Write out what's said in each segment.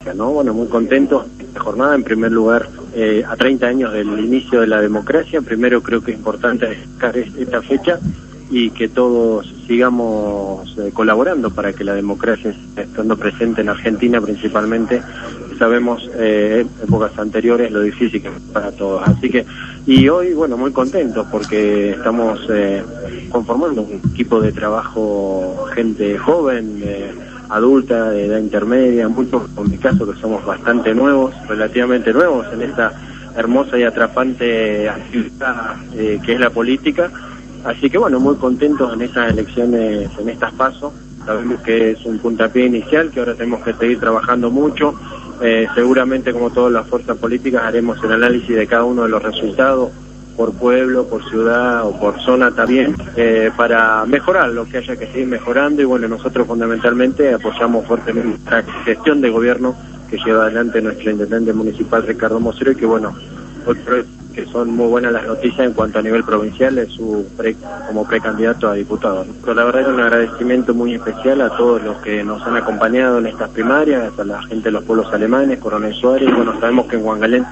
¿no? Bueno, muy contentos de esta jornada. En primer lugar, a 30 años del inicio de la democracia, primero creo que es importante destacar esta fecha y que todos sigamos colaborando para que la democracia esté estando presente en Argentina principalmente. Sabemos en épocas anteriores lo difícil que es para todos. Así que, y hoy, bueno, muy contentos porque estamos conformando un equipo de trabajo, gente joven, adulta, de edad intermedia, muchos, en mi caso, que somos bastante nuevos, relativamente nuevos en esta hermosa y atrapante actividad que es la política. Así que bueno, muy contentos en estas elecciones, en estas PASO. Sabemos que es un puntapié inicial, que ahora tenemos que seguir trabajando mucho. Seguramente, como todas las fuerzas políticas, haremos el análisis de cada uno de los resultados, por pueblo, por ciudad o por zona también, para mejorar lo que haya que seguir mejorando. Y bueno, nosotros fundamentalmente apoyamos fuertemente la gestión de gobierno que lleva adelante nuestro intendente municipal Ricardo Mosero, y que bueno, que son muy buenas las noticias en cuanto a nivel provincial de como precandidato a diputado, ¿no? Pero la verdad es un agradecimiento muy especial a todos los que nos han acompañado en estas primarias, a la gente de los pueblos alemanes, Coronel Suárez. Y bueno, sabemos que en Huangalén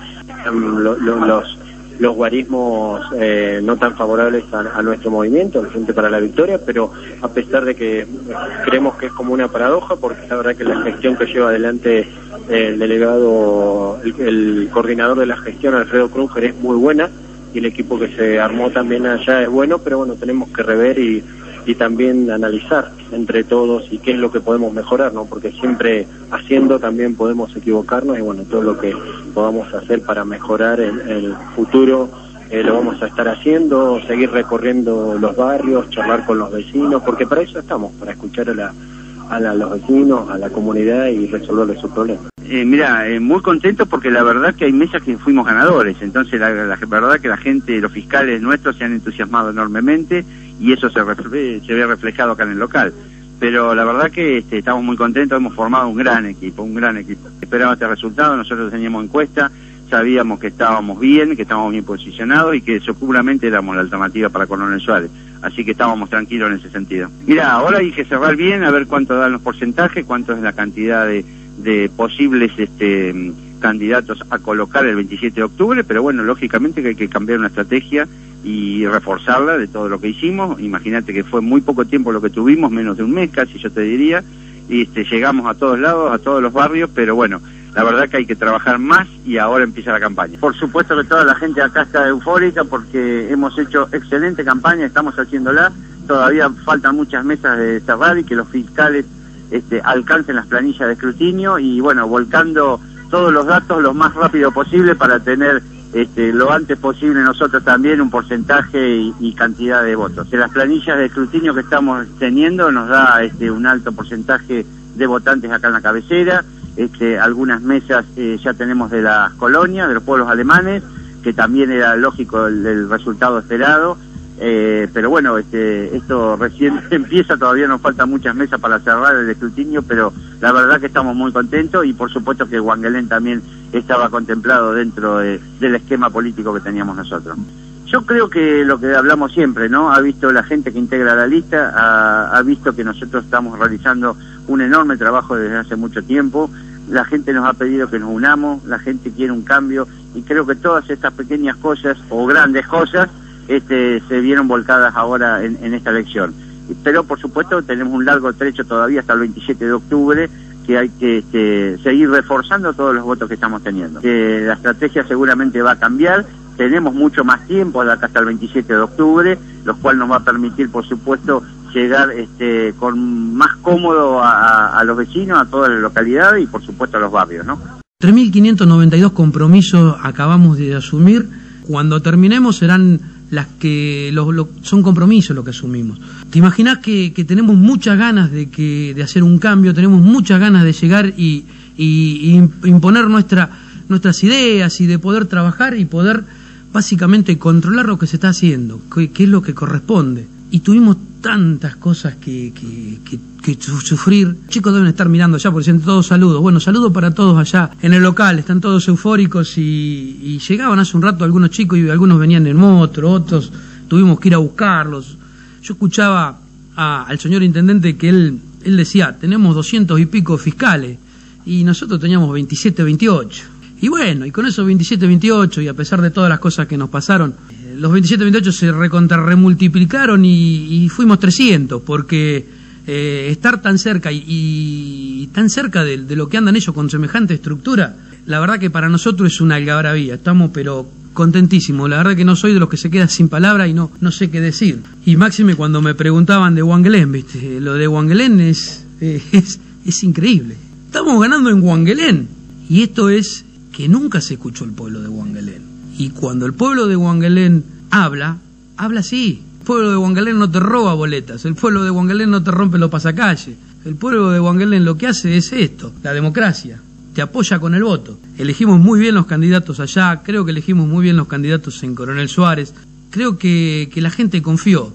los guarismos no tan favorables a nuestro movimiento, al Frente para la Victoria, pero a pesar de que creemos que es como una paradoja, porque la verdad que la gestión que lleva adelante el delegado, el coordinador de la gestión, Alfredo Kruger, es muy buena, y el equipo que se armó también allá es bueno, pero bueno, tenemos que rever y también analizar entre todos y qué es lo que podemos mejorar, ¿no? Porque siempre haciendo también podemos equivocarnos, y bueno, todo lo que podamos hacer para mejorar en el futuro lo vamos a estar haciendo, seguir recorriendo los barrios, charlar con los vecinos, porque para eso estamos, para escuchar a los vecinos, a la comunidad y resolverles sus problemas. Mira, muy contento porque la verdad que hay mesas que fuimos ganadores, entonces la verdad que la gente, los fiscales nuestros se han entusiasmado enormemente, y eso se ve reflejado acá en el local. Pero la verdad que estamos muy contentos, hemos formado un gran equipo. Esperamos este resultado, nosotros teníamos encuesta, sabíamos que estábamos bien posicionados, y que seguramente éramos la alternativa para Coronel Suárez. Así que estábamos tranquilos en ese sentido. Mira, ahora hay que cerrar bien, a ver cuánto dan los porcentajes, cuánto es la cantidad de posibles candidatos a colocar el 27 de octubre, pero bueno, lógicamente que hay que cambiar una estrategia y reforzarla de todo lo que hicimos. Imagínate que fue muy poco tiempo lo que tuvimos, menos de un mes casi, yo te diría, y llegamos a todos lados, a todos los barrios, pero bueno, la verdad que hay que trabajar más, y ahora empieza la campaña. Por supuesto que toda la gente acá está eufórica porque hemos hecho excelente campaña, estamos haciéndola, todavía faltan muchas mesas de cerrar y que los fiscales alcancen las planillas de escrutinio, y bueno, volcando todos los datos lo más rápido posible para tener lo antes posible nosotros también un porcentaje y cantidad de votos. De las planillas de escrutinio que estamos teniendo nos da un alto porcentaje de votantes acá en la cabecera. Algunas mesas ya tenemos de las colonias, de los pueblos alemanes, que también era lógico el resultado esperado. Pero bueno, esto recién empieza, todavía nos faltan muchas mesas para cerrar el escrutinio, pero la verdad que estamos muy contentos, y por supuesto que Huangalén también estaba contemplado dentro del esquema político que teníamos nosotros. Yo creo que lo que hablamos siempre, ¿no? Ha visto la gente que integra la lista, ha visto que nosotros estamos realizando un enorme trabajo desde hace mucho tiempo. La gente nos ha pedido que nos unamos, la gente quiere un cambio, y creo que todas estas pequeñas cosas o grandes cosas se vieron volcadas ahora en esta elección. Pero por supuesto tenemos un largo trecho todavía hasta el 27 de octubre, que hay que seguir reforzando todos los votos que estamos teniendo. La estrategia seguramente va a cambiar, tenemos mucho más tiempo de acá hasta el 27 de octubre, lo cual nos va a permitir, por supuesto, llegar con más cómodo a los vecinos, a todas las localidades y por supuesto a los barrios, ¿no? 3.592 compromisos acabamos de asumir. Cuando terminemos serán las que son compromisos lo que asumimos. ¿Te imaginás que tenemos muchas ganas de hacer un cambio, tenemos muchas ganas de llegar y imponer nuestras ideas, y de poder trabajar y poder básicamente controlar lo que se está haciendo, que es lo que corresponde? Y tuvimos tantas cosas que sufrir. Chicos deben estar mirando allá porque dicen todos saludos. Bueno, saludos para todos allá en el local, están todos eufóricos, y llegaban hace un rato algunos chicos y algunos venían en moto, otros tuvimos que ir a buscarlos. Yo escuchaba al señor intendente que él decía, tenemos 200 y pico fiscales, y nosotros teníamos 27-28. Y bueno, y con esos 27-28, y a pesar de todas las cosas que nos pasaron, los 27-28 se remultiplicaron y fuimos 300, porque estar tan cerca y tan cerca de lo que andan ellos con semejante estructura, la verdad que para nosotros es una algarabía. Estamos pero contentísimos. La verdad que no soy de los que se queda sin palabra y no sé qué decir. Y máxime cuando me preguntaban de Wangelén, ¿viste? Lo de Wangelén es increíble. Estamos ganando en Wangelén, y esto es que nunca se escuchó el pueblo de Wangelén. Y cuando el pueblo de Wangelén habla así. El pueblo de Wangelén no te roba boletas, el pueblo de Wangelén no te rompe los pasacalles. El pueblo de Wangelén lo que hace es esto, la democracia, te apoya con el voto. Elegimos muy bien los candidatos allá, creo que elegimos muy bien los candidatos en Coronel Suárez. Creo que la gente confió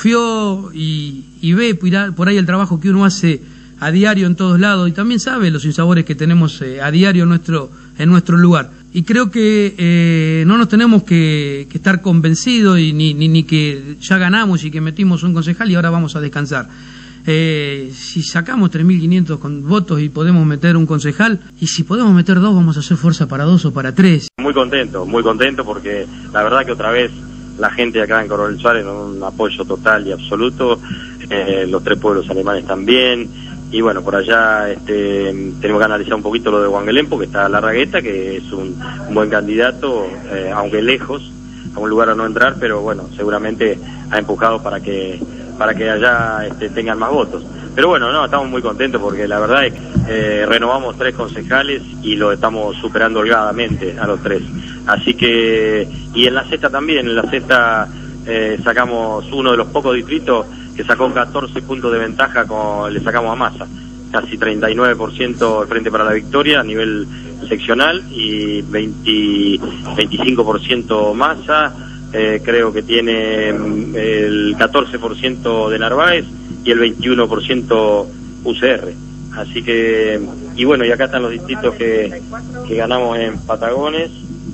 y ve por ahí el trabajo que uno hace a diario en todos lados, y también sabe los sinsabores que tenemos a diario en nuestro lugar. Y creo que no nos tenemos que estar convencidos ni que ya ganamos y que metimos un concejal y ahora vamos a descansar. Si sacamos 3.500 con votos y podemos meter un concejal, y si podemos meter 2, vamos a hacer fuerza para 2 o para 3. Muy contento porque la verdad que otra vez la gente acá en Coronel Suárez un apoyo total y absoluto, los 3 pueblos alemanes también. Y bueno, por allá tenemos que analizar un poquito lo de Wangelén, porque está Larragueta, que es un buen candidato, aunque lejos, a un lugar a no entrar, pero bueno, seguramente ha empujado para que allá tengan más votos. Pero bueno, no, estamos muy contentos porque la verdad es que renovamos 3 concejales y lo estamos superando holgadamente a los 3. Así que, y en la sexta también, en la sexta sacamos uno de los pocos distritos que sacó 14 puntos de ventaja, le sacamos a Massa, casi 39% el Frente para la Victoria a nivel seccional y 25% Massa, creo que tiene el 14% de Narváez y el 21% UCR. Así que, y bueno, y acá están los distritos que ganamos en Patagones,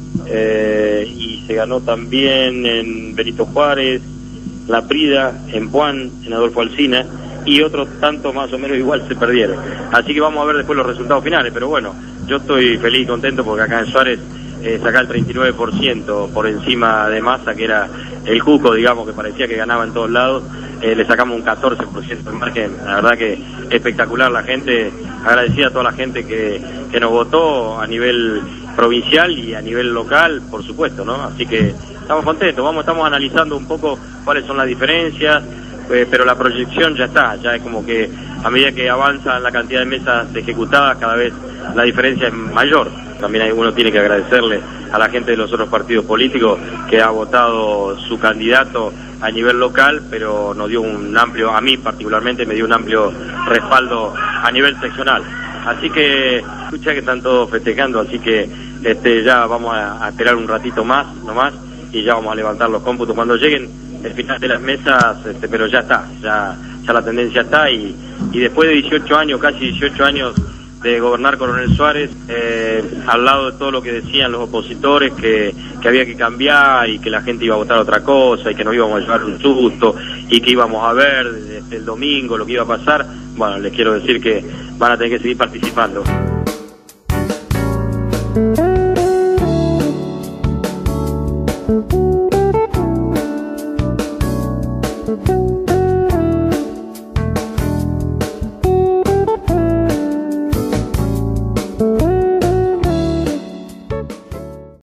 y se ganó también en Benito Juárez, La Prida, en Puan, en Adolfo Alsina, y otros tantos más o menos igual se perdieron. Así que vamos a ver después los resultados finales, pero bueno, yo estoy feliz y contento porque acá en Suárez saca el 39% por encima de Massa, que era el cuco, digamos, que parecía que ganaba en todos lados. Le sacamos un 14% de margen. La verdad que espectacular, la gente, agradecida a toda la gente que nos votó a nivel provincial y a nivel local, por supuesto, ¿no? Así que estamos contentos, estamos analizando un poco cuáles son las diferencias, pero la proyección ya está, ya es como que a medida que avanza la cantidad de mesas ejecutadas, cada vez la diferencia es mayor. También uno tiene que agradecerle a la gente de los otros partidos políticos que ha votado su candidato a nivel local, pero nos dio un amplio, a mí particularmente me dio un amplio respaldo a nivel seccional. Así que, escucha que están todos festejando, así que ya vamos a esperar un ratito más, nomás, y ya vamos a levantar los cómputos cuando lleguen el final de las mesas, pero ya está, ya la tendencia está, y después de 18 años, casi 18 años de gobernar Coronel Suárez, al lado de todo lo que decían los opositores, que había que cambiar y que la gente iba a votar otra cosa y que nos íbamos a llevar un susto y que íbamos a ver el domingo lo que iba a pasar, bueno, les quiero decir que van a tener que seguir participando.